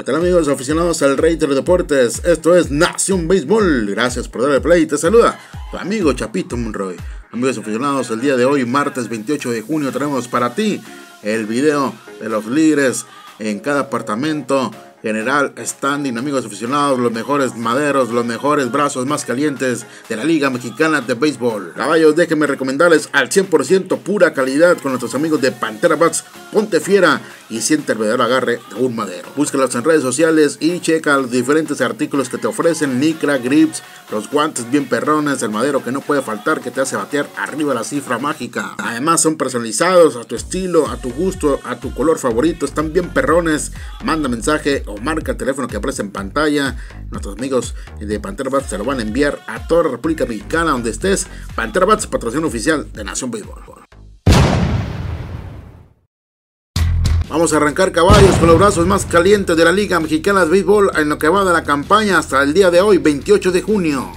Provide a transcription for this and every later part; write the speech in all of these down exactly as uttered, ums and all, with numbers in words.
tal amigos aficionados al Rey de los Deportes? Esto es Nación Béisbol. Gracias por darle play. Te saluda tu amigo Chapito Monroy. Amigos aficionados, el día de hoy, martes veintiocho de junio, traemos para ti el video de los líderes en cada apartamento general standing. Amigos aficionados, los mejores maderos, los mejores brazos más calientes de la Liga Mexicana de Béisbol. Caballos, déjenme recomendarles al cien por ciento pura calidad con nuestros amigos de Pantera Bats. Ponte fiera y siente el verdadero agarre de un madero. Búscalos en redes sociales y checa los diferentes artículos que te ofrecen: licra, grips, los guantes bien perrones, el madero que no puede faltar, que te hace batear arriba la cifra mágica. Además son personalizados a tu estilo, a tu gusto, a tu color favorito. Están bien perrones. Manda mensaje o marca el teléfono que aparece en pantalla. Nuestros amigos de Pantera Bats te lo van a enviar a toda la República Mexicana donde estés. Pantera Bats, patrocinio oficial de Nación Béisbol. Vamos a arrancar, caballos, con los brazos más calientes de la Liga Mexicana de Béisbol en lo que va de la campaña hasta el día de hoy, veintiocho de junio.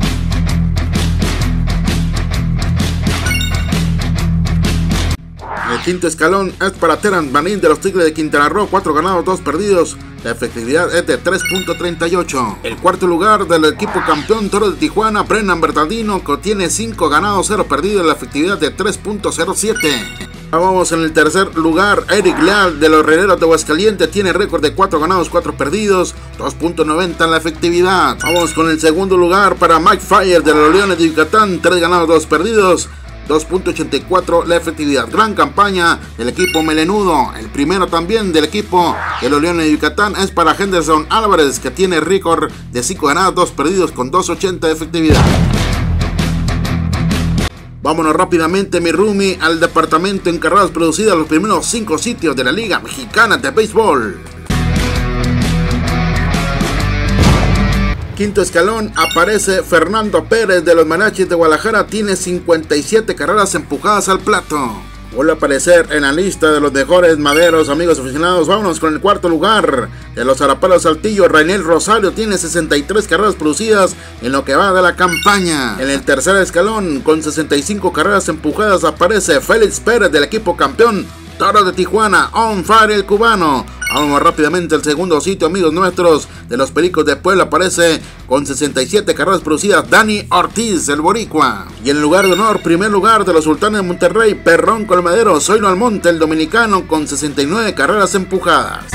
El quinto escalón es para Terán Marín de los Tigres de Quintana Roo, cuatro ganados, dos perdidos. La efectividad es de tres punto treinta y ocho. El cuarto lugar del equipo campeón Toros de Tijuana, Brennan Bernardino, que tiene cinco ganados, cero perdidos, la efectividad de tres punto cero siete. Vamos en el tercer lugar, Eric Leal de los Herreros de Aguascalientes, tiene récord de cuatro ganados, cuatro perdidos, dos punto noventa en la efectividad. Vamos con el segundo lugar para Mike Fire de los Leones de Yucatán, tres ganados, dos perdidos, dos punto ochenta y cuatro la efectividad. Gran campaña del equipo melenudo. El primero también del equipo de los Leones de Yucatán es para Henderson Álvarez, que tiene récord de cinco ganados, dos perdidos con dos ochenta de efectividad. Vámonos rápidamente, mi roomie, al departamento en carreras producidas, los primeros cinco sitios de la Liga Mexicana de Béisbol. Quinto escalón aparece Fernando Pérez de los Mariachis de Guadalajara, tiene cincuenta y siete carreras empujadas al plato. Vuelve a aparecer en la lista de los mejores maderos, amigos aficionados. Vámonos con el cuarto lugar de los Arapalos Saltillo. Rainiel Rosario tiene sesenta y tres carreras producidas en lo que va de la campaña. En el tercer escalón, con sesenta y cinco carreras empujadas, aparece Félix Pérez del equipo campeón Toros de Tijuana, on fire el cubano. Vamos rápidamente al segundo sitio, amigos nuestros, de los Pericos de Puebla, aparece con sesenta y siete carreras producidas Dani Ortiz, el boricua. Y en el lugar de honor, primer lugar de los Sultanes de Monterrey, Perrón Colmadero, Zoilo Almonte, el dominicano, con sesenta y nueve carreras empujadas.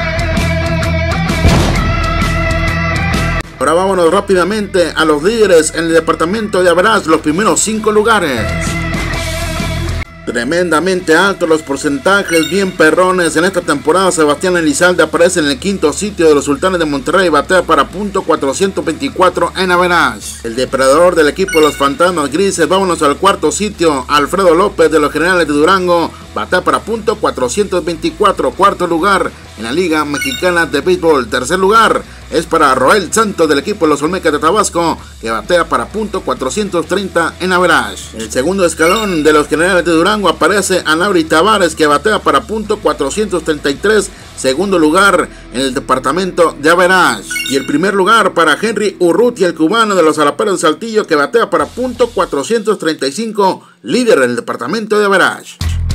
Ahora vámonos rápidamente a los líderes en el departamento de average, los primeros cinco lugares. Tremendamente altos los porcentajes, bien perrones. En esta temporada, Sebastián Elizalde aparece en el quinto sitio de los Sultanes de Monterrey, batea para punto cuatrocientos veinticuatro en average. El depredador del equipo de los Fantasmas Grises, vámonos al cuarto sitio, Alfredo López de los Generales de Durango, batea para punto cuatrocientos veinticuatro, cuarto lugar en la Liga Mexicana de Béisbol. Tercer lugar es para Roel Santos del equipo de los Olmecas de Tabasco, que batea para punto cuatrocientos treinta en average. El segundo escalón de los Generales de Durango aparece Anauri Tavares, que batea para punto cuatrocientos treinta y tres, segundo lugar en el departamento de average. Y el primer lugar para Henry Urrutia, el cubano de los Arapalos de Saltillo, que batea para punto cuatrocientos treinta y cinco, líder en el departamento de average.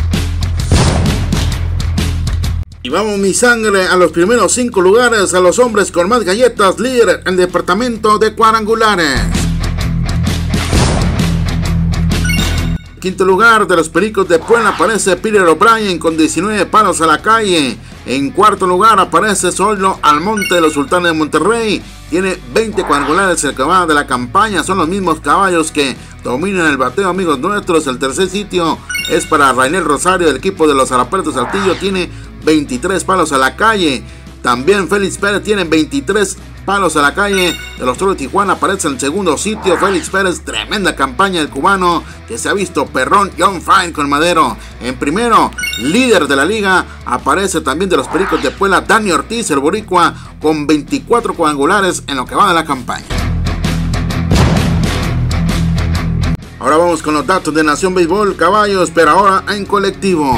Y vamos, mi sangre, a los primeros cinco lugares, a los hombres con más galletas, líder en el departamento de cuadrangulares. Quinto lugar de los Pericos de Puebla aparece Peter O'Brien con diecinueve palos a la calle. En cuarto lugar aparece Zoilo Almonte de los Sultanes de Monterrey. Tiene veinte cuadrangulares en el que va de la campaña. Son los mismos caballos que dominan el bateo, amigos nuestros. El tercer sitio es para Rainiel Rosario del equipo de los Arapalos de Saltillo. Tiene veintitrés palos a la calle. También Félix Pérez tiene veintitrés palos a la calle de los Toros de Tijuana, aparece en el segundo sitio. Félix Pérez, tremenda campaña del cubano, que se ha visto perrón y on fire con madero. En primero, líder de la liga, aparece también de los Pericos de Puebla, Dani Ortiz, el boricua, con veinticuatro cuadrangulares en lo que va de la campaña. Ahora vamos con los datos de Nación Béisbol, caballos, pero ahora en colectivo.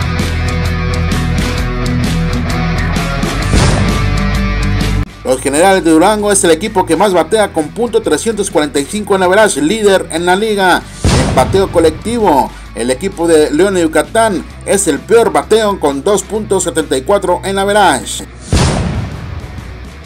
Los Generales de Durango es el equipo que más batea con punto trescientos cuarenta y cinco en average, líder en la liga. En bateo colectivo, el equipo de León de Yucatán es el peor bateo con dos punto setenta y cuatro en average.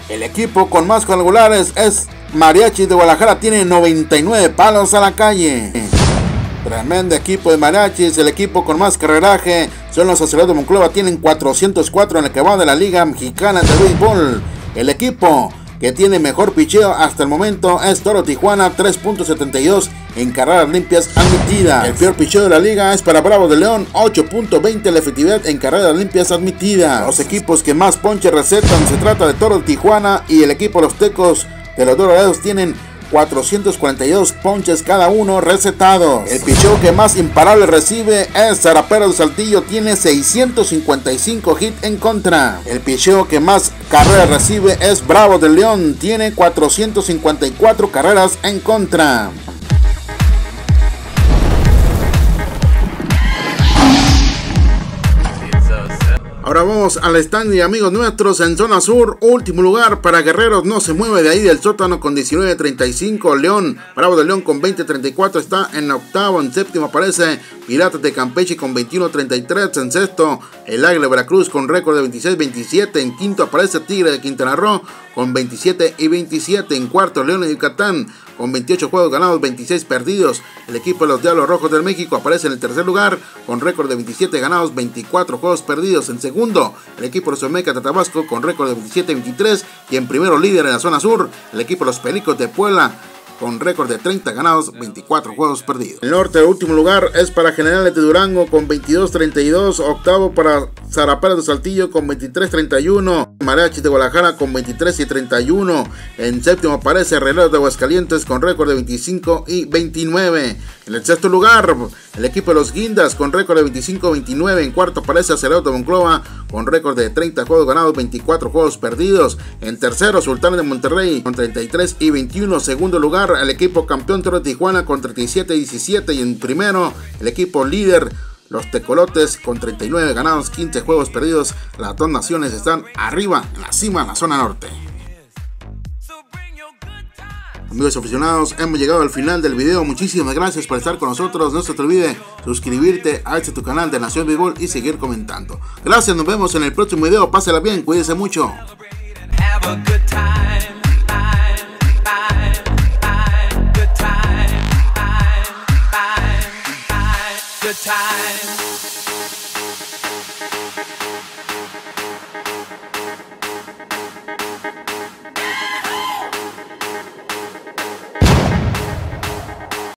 El equipo con más cuadrangulares es Mariachis de Guadalajara, tiene noventa y nueve palos a la calle. Tremendo equipo de Mariachis. El equipo con más carreraje son los Acereros de Monclova, tienen cuatrocientos cuatro en el que va de la Liga Mexicana de Béisbol. El equipo que tiene mejor picheo hasta el momento es Toro Tijuana, tres punto setenta y dos en carreras limpias admitidas. El peor picheo de la liga es para Bravos de León, ocho punto veinte la efectividad en carreras limpias admitidas. Los equipos que más ponche recetan se trata de Toro Tijuana y el equipo de los Tecos de los Dorados tienen cuatrocientos cuarenta y dos ponches cada uno recetados. El picheo que más imparable recibe es Zaraperos de Saltillo, tiene seiscientos cincuenta y cinco hits en contra. El picheo que más carreras recibe es Bravos de León, tiene cuatrocientos cincuenta y cuatro carreras en contra. Ahora vamos al stand de amigos nuestros en zona sur. Último lugar para Guerreros, no se mueve de ahí del sótano con diecinueve treinta y cinco. León, Bravo de León con veinte treinta y cuatro está en octavo. En séptimo aparece Piratas de Campeche con veintiuno treinta y tres. En sexto, el Águila de Veracruz con récord de veintiséis veintisiete. En quinto aparece Tigre de Quintana Roo con veintisiete y veintisiete. En cuarto, León de Yucatán con veintiocho juegos ganados, veintiséis perdidos. El equipo de los Diablos Rojos del México aparece en el tercer lugar con récord de veintisiete ganados, veinticuatro juegos perdidos. En segundo, el equipo de los Olmecas de Tabasco con récord de veintisiete veintitrés. Y en primero, líder en la zona sur, el equipo de los Pericos de Puebla con récord de treinta ganados, veinticuatro juegos perdidos. El norte, el último lugar es para Generales de Durango con veintidós treinta y dos. Octavo para Zaraperos de Saltillo con veintitrés treinta y uno. Mariachis de Guadalajara con veintitrés y treinta y uno. En séptimo aparece Herreros de Aguascalientes con récord de veinticinco y veintinueve. En el sexto lugar, el equipo de los Guindas con récord de veinticinco veintinueve. En cuarto aparece Acereros de Monclova con récord de treinta juegos ganados, veinticuatro juegos perdidos. En tercero, Sultanes de Monterrey con treinta y tres y veintiuno. Segundo lugar, el equipo campeón Toro de Tijuana con treinta y siete diecisiete. Y en primero, el equipo líder, los Tecolotes con treinta y nueve ganados, quince juegos perdidos. Las dos naciones están arriba, en la cima, en la zona norte. Amigos aficionados, hemos llegado al final del video. Muchísimas gracias por estar con nosotros. No se te olvide suscribirte a este tu canal de Nación Béisbol y seguir comentando. Gracias, nos vemos en el próximo video. Pásela bien, cuídense mucho.